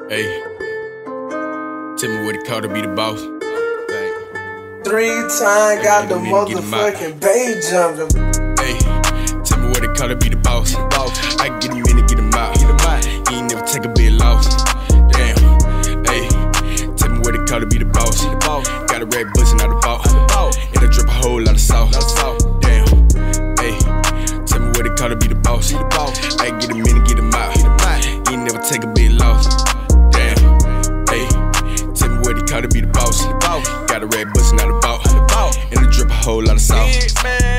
Hey, tell me what it called to be the boss. 3-time got the motherfucking bay jumping. Hey, tell me what it called to be the boss. I can get him in and get him out. He ain't never take a big loss. Damn. Hey, tell me what it called to be the boss. Got a red buzzing out the box. And I drip a whole lot of sauce. Damn. Hey, tell me what it called to be the boss. I can get him in and get him out. He ain't never take a big loss. Damn. Hey, tell me what it called to be the boss. Got a red buzzing out the box. And I drip a whole lot of sauce.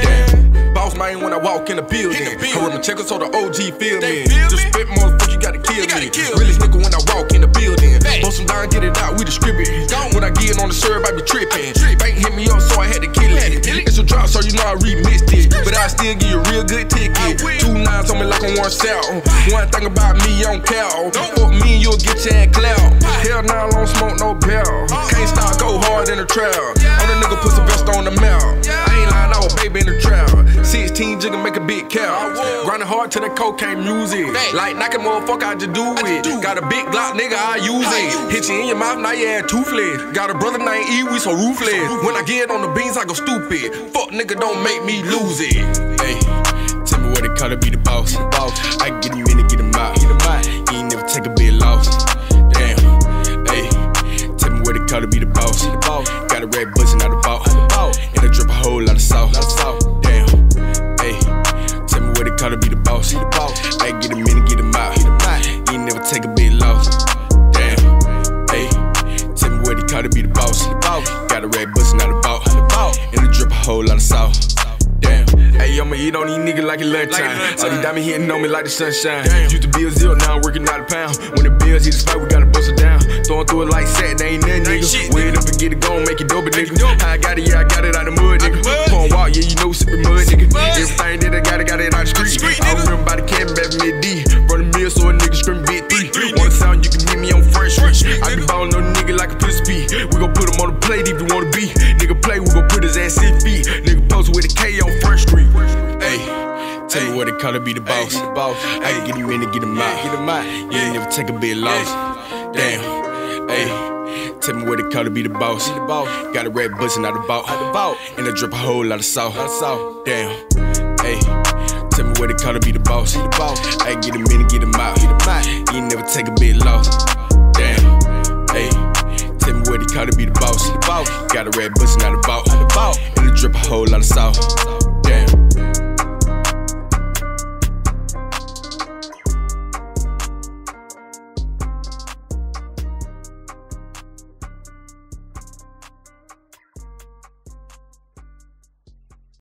Damn. Boss man when I walk in the building. I rip my checkers so the OG feel me. Just spit motherfucker, you gotta kill me. Realest nigga when I walk in the building. Bust them down, get it out, we distribute. When I get on the serve, I be tripping. Bank hit me up, so I had to kill it. It's a drop, so you know I remixed it. But I still give you a real good ticket. 2 9s on me like I'm one cell. One thing about me, I don't care. Fuck me, you'll get your ass clout. Hell nah, I don't smoke no bell. Can't stop, go hard in the trail. On the nigga put some vest on the mouth. I ain't lying, I was baby in the trap. 16 jigga make a big cow. Grinding hard to the cocaine music. Like knocking motherfucker, I just do it. Got a big Glock, nigga, I use it. Hit you in your mouth, now you ass toothless. Got a brother named E, we so ruthless. When I get on the beans, I go stupid. Fuck nigga, don't make me lose it. Hey, tell me what it called to be the boss. I can get him in and get him out. He ain't never take a big loss. Damn. Hey, tell me what it called to be the boss. Got a red buzzing out the box. And I drip a whole lot of sauce. Damn. Hey, tell me what it called to be the boss. I can get him in and get him out. He ain't never take a big loss. Damn. Hey, tell me what it called to be the boss. Got a red buzzing out the box. And I drip a whole lot of sauce. Damn. Hey, I'ma eat on these niggas like it's lunchtime. All these diamonds hitting on me like the sunshine. Used to be a zero, now I'm working out a pound. When the bills hit the spot, we gotta bust it down. Throwing through it like satin, they ain't nothing, nigga. Weigh it up and get it going, make it dope, nigga. How I got it, yeah, I got it out the mud, nigga. Pour and walk, yeah, you know, sipping mud, nigga. Everything that I got it out the street. I remember by the cabin, back mid-D. Run the mill, so a nigga scream bit 3. Want sound, you can meet me on Front Street. I be ballin' on a nigga like a pussy. We gon' put him on the plate if you wanna be. Nigga play, we gon' put his ass 6 feet. Nigga post with a K on Front Street. Hey, tell me what it called to be the boss. I can get him in and get him out. You ain't never take a big loss. Damn. Hey, tell me what it called to be the boss. Got a red buzzing out the box. And I drip a whole lot of sauce. Damn. Hey, tell me what it called to be the boss. I can get him in and get him out. You ain't never take a big loss. Damn. Hey, tell me what it called to be the boss. Got a red buzzing out the box. And I drip a whole lot of sauce.